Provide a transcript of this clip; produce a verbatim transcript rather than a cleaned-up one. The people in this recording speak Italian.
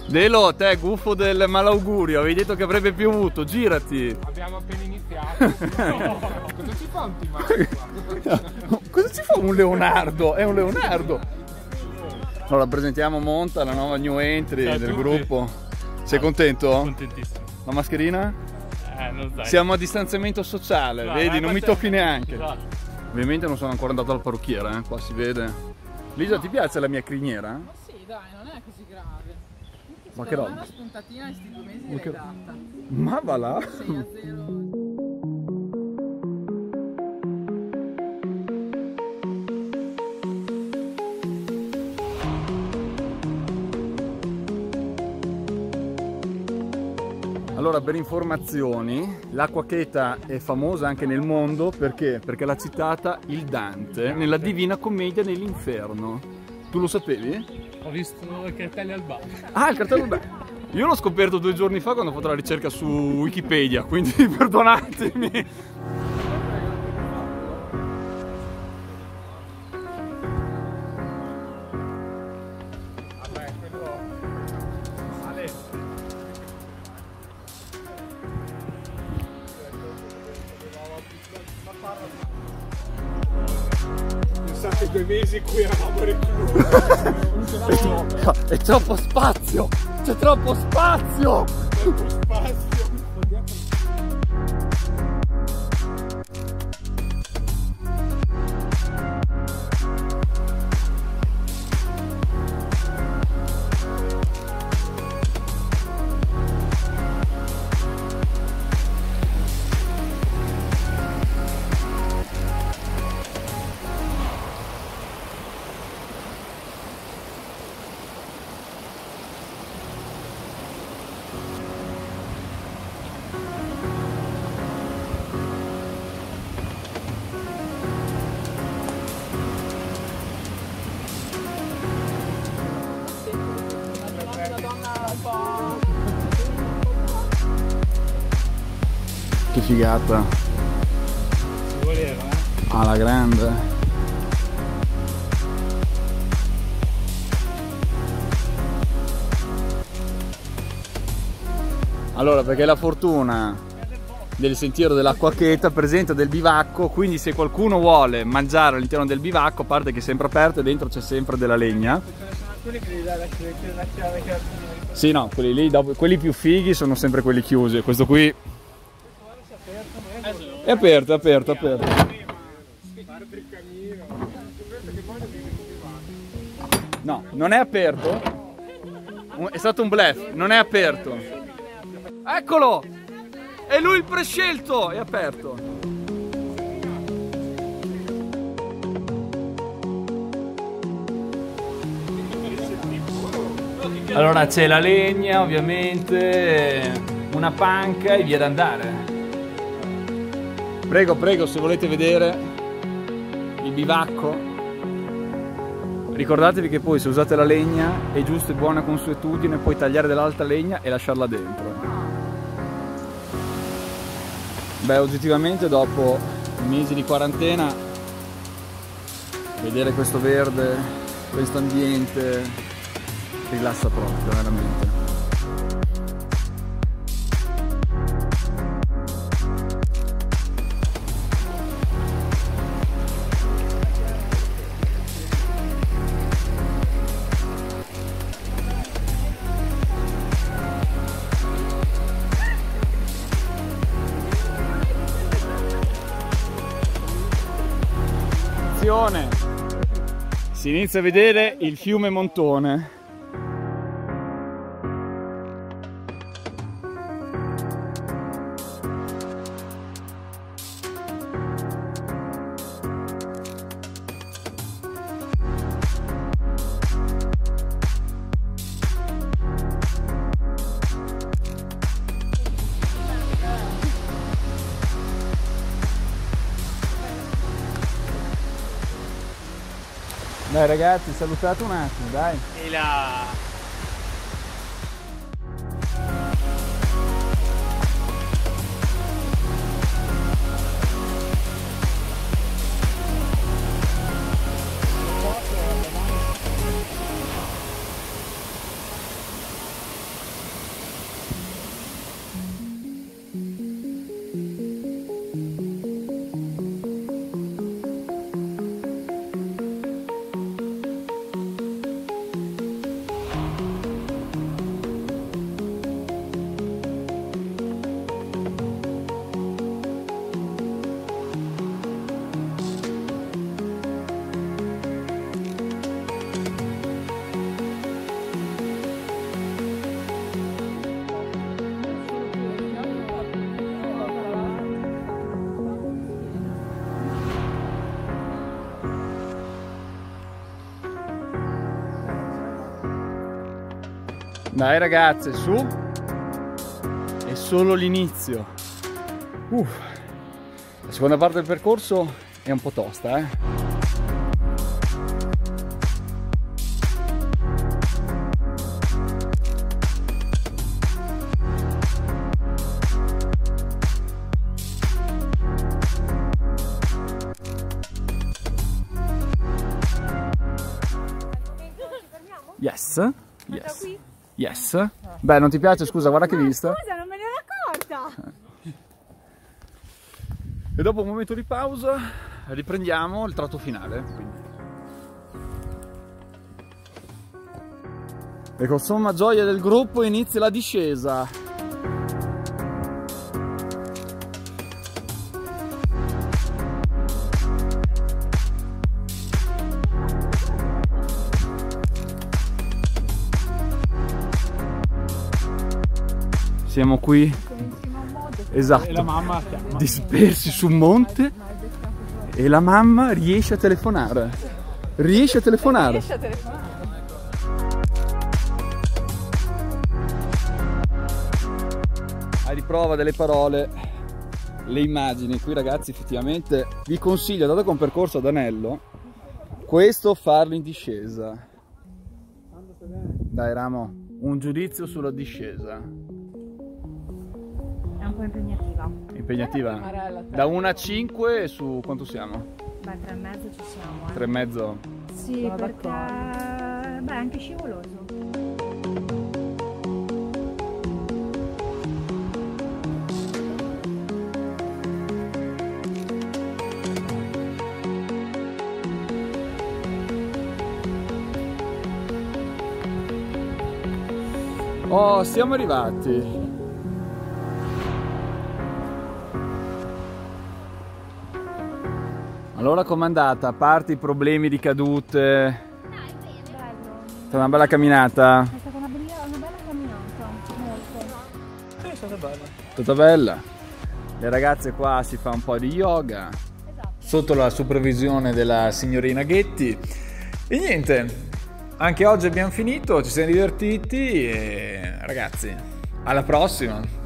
Delo, te gufo del malaugurio, avevi detto che avrebbe piovuto, girati. Abbiamo appena iniziato. No, cosa ci fa un timato? Cosa ci fa un Leonardo? È un Leonardo. Allora presentiamo Monta, la nuova new entry Ciao a del tutti. gruppo. Sei contento? Contentissimo. La mascherina? Eh, non sai. Siamo a distanziamento sociale, No, vedi, eh, non mi questa- tocchi neanche. Esatto. Ovviamente non sono ancora andato al parrucchiere, eh? Qua si vede. Lisa, ti piace la mia criniera? Ma sì, dai, non è così grave. Ma che Secondo me roba? una spuntatina in questi due mesi Ma l'hai che- data. Ma va là? sei a zero. Allora, per informazioni, l'Acqua Cheta è famosa anche nel mondo perché? Perché l'ha citata il Dante nella Divina Commedia nell'Inferno. Tu lo sapevi? Ho visto i cartelli al bar. Ah, il cartello beh. Io l'ho scoperto due giorni fa quando ho fatto la ricerca su Wikipedia, quindi perdonatemi. Vabbè, quello... Ale. Pensate due mesi in cui eravamo reclusi. È troppo spazio! C'è troppo spazio! Troppo spazio. Una donna un po'... Che figata! Si voleva, eh? Alla grande! Allora, perché la fortuna del sentiero dell'Acqua Cheta presenta del bivacco, quindi se qualcuno vuole mangiare all'interno del bivacco, a parte che è sempre aperto e dentro c'è sempre della legna. Quelli che gli dai la chiave che Sì, no, quelli lì, dopo, quelli più fighi sono sempre quelli chiusi. Questo qui è aperto, è aperto, è aperto. parte il camino. Che poi non viene più. No, non è aperto. È stato un bluff, non è aperto. Eccolo! È lui il prescelto! È aperto. Allora c'è la legna, ovviamente, una panca e via d'andare. Prego, prego, se volete vedere il bivacco, ricordatevi che poi se usate la legna è giusto e buona consuetudine poi tagliare dell'altra legna e lasciarla dentro. Beh, oggettivamente dopo mesi di quarantena vedere questo verde, questo ambiente rilassa proprio, veramente. Si inizia a vedere il fiume Montone. Dai ragazzi, salutate un attimo, dai. E la... Dai ragazze, su. È solo l'inizio. Uff. La seconda parte del percorso è un po' tosta, eh. Yes. Yes. Yes. Beh, non ti piace? Scusa, guarda che vista. Scusa, non me ne ero accorta. E dopo un momento di pausa riprendiamo il tratto finale. Quindi. E con somma gioia del gruppo inizia la discesa. Siamo qui, esatto, E la mamma chiama. dispersi su un monte e la mamma riesce a telefonare. Riesce a telefonare. Riesci a telefonare. A riprova delle parole, le immagini. Qui ragazzi effettivamente vi consiglio, dato che è un percorso ad anello, questo farlo in discesa. Dai Ramo, un giudizio sulla discesa. È un po' impegnativa. Impegnativa? Marella, te. Da uno a cinque su quanto siamo? Beh, tre e mezzo ci siamo, eh. tre e mezzo? Sì, Sono perché... d'accordo. Beh, è anche scivoloso. Oh, siamo arrivati. Allora com'è andata? A parte i problemi di cadute, è stata una bella camminata? È stata una bella, una bella camminata, molto. Sì, è stata bella. È stata bella. Le ragazze qua si fa un po' di yoga sotto la supervisione della signorina Ghetti. E niente, anche oggi abbiamo finito, ci siamo divertiti e ragazzi, alla prossima!